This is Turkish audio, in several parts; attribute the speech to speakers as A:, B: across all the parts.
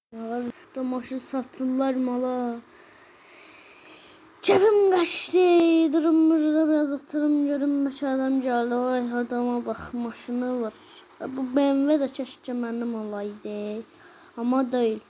A: Da maşın sattılar mala. Cebim kaçtı. Durum burada biraz oturum görünmüş adam geldi. Vay adama bak, maşını var. Bu BMW de keşke benim olaydı. Ama değil.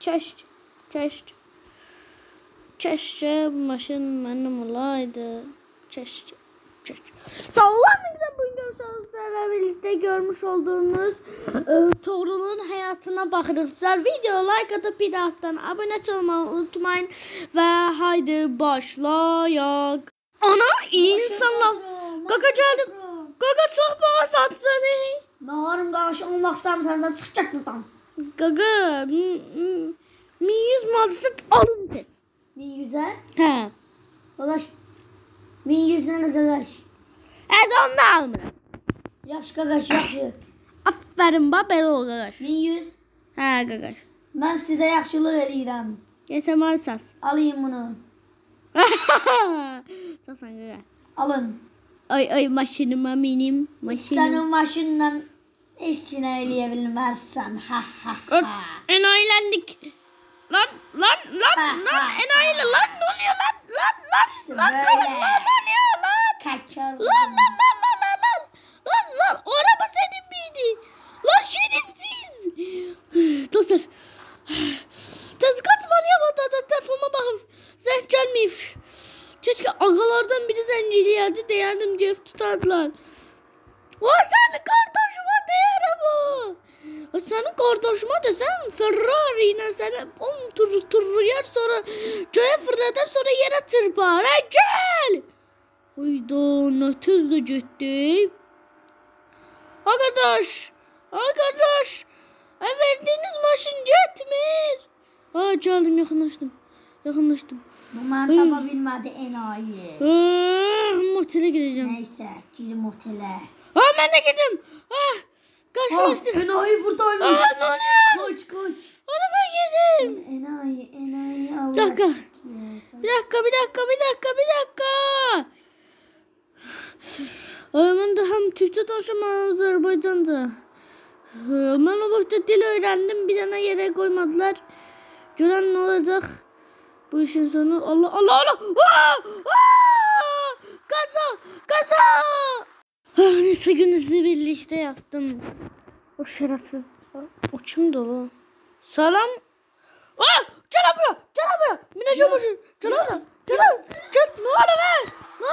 A: Keşke bu maşın benim olaydı. Keşke. Sallandıkça bugün görüşlerle birlikte görmüş olduğunuz Tuğrul'un hayatına bakırızlar. Video like atıp bir alttan abone olmayı unutmayın. Ve haydi başlayak. Ana insanlar. Gaga geldim. Gaga çok bana satsana.
B: Bağırım karşı olmak istersen sen çıkacak buradan.
A: Gaga 1100 madisi alın pes.
B: 1100'e?
A: He.
B: Gagaş. 1100'e ne gagaş?
A: Evet, onu da almıyorum.
B: Yaş gagaş yaxşı.
A: Aferin bak, belə ol qaqaş.
B: 1100.
A: Hə qaqaş.
B: Ben size yaxşılıq eləyirəm.
A: Yetermal sas.
B: Alayım bunu.
A: Sasan qaqaş.
B: Alın.
A: Ay maşınıma minim.
B: Sen o maşınla eşkine eleyebilmezsen. Ha ha ha.
A: Enayilendik. Lan enayili lan, ne oluyor lan ne oluyor lan?
B: Kaçar.
A: Lan o araba senin miydi? Lan şerefsiz. Dostlar. Tez kaçmalıya bak, telefona bakın. Sen gelmeyip. Keşke agalardan biri zenciliyerdi de yardımcı tutardılar. Vay, senin kardeşime değer bu. Senin kardeşime desem Ferrari ile seni 10 tur yer, sonra göğe fırlatar, sonra yere çırpar. Hey gel. Hayda, ne tez de gitti. Arkadaş. Verdiğiniz maşın gitmir. Geldim, yakınlaştım.
B: Bu mantaba bilmedi enayi.
A: Motele gireceğim.
B: Neyse, girin motele.
A: Ben de girdim. Karşılaştık.
B: Enayi buradaymış.
A: Ne oluyor?
B: Koç.
A: Araba girdim.
B: Enayi Allah.
A: Bir dakika. Ben de hem Türkçe tanışım hem Azerbaycanca. Ben o vakti dil öğrendim. Bir tane yere koymadılar. Gören ne olacak? Bu işin sonu. Allah. Kaza. Neyse, gününüzü birlikte yaptım. O şerefsiz. O kimdi o? Selam. Gel buraya. Minacığım hoşun. Gel. Ne oluyor be?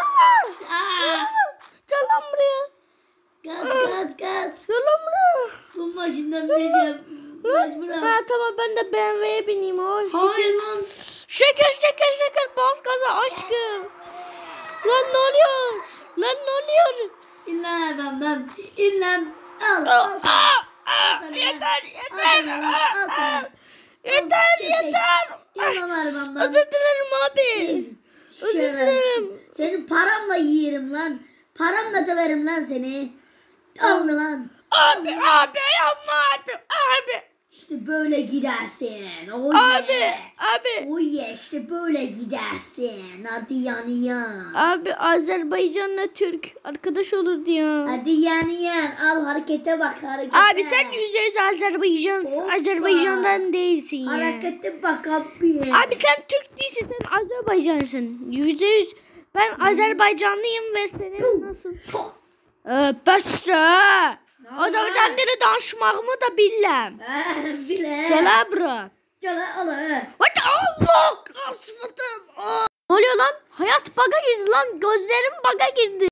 A: Gel lan buraya.
B: Kaç.
A: Gel lan buraya.
B: Bu maşından bineceğim.
A: Tamam, ben de BMW'ye bineyim.
B: Hayır lan.
A: Şeker. Bas gaza aşkım. Lan ne oluyor?
B: İnlan arabamdan. İnlan. Al.
A: Yeter.
B: İnlan arabamdan.
A: Özür dilerim abi. Özür dilerim.
B: Senin paramla yiyerim lan. Paramla döverim lan seni. Al lan.
A: Abi yapma abi.
B: İşte böyle gidersin.
A: Abi.
B: İşte böyle gidersin. Hadi yan.
A: Abi, Azerbaycan'la Türk arkadaş olur diyor.
B: Hadi yan. Al harekete bak, harekete.
A: Abi sen %100 Azerbaycan'dan değilsin ya.
B: Harekete bak abi.
A: Abi sen Türk değilsin, sen Azerbaycanlısın. %100 ben Azerbaycanlıyım ve senin nasıl? Bəsdir. Azərbaycanlıları danışmağımı da bilirəm.
B: Bile.
A: Gələ bura.
B: Allah.
A: Allah! Asfaltım. Ne oluyor lan? Hayat baga girdi lan. Gözlerim baga girdi.